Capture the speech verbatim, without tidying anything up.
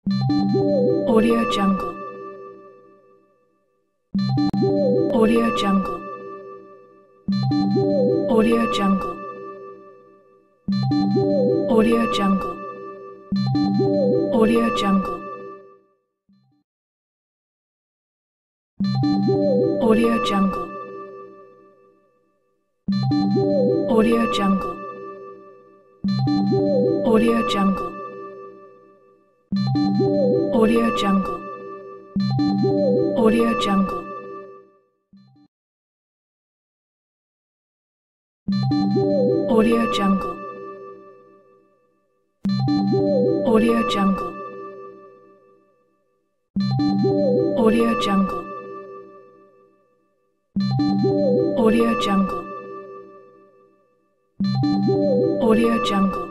Audio Jungle. Audio Jungle. Audio Jungle. Audio Jungle. Audio Jungle. Audio Jungle. Audio Jungle. Audio Jungle. Audio Jungle. Audio Jungle. Audio Jungle. Audio Jungle. Audio Jungle. Audio Jungle. Audio Jungle.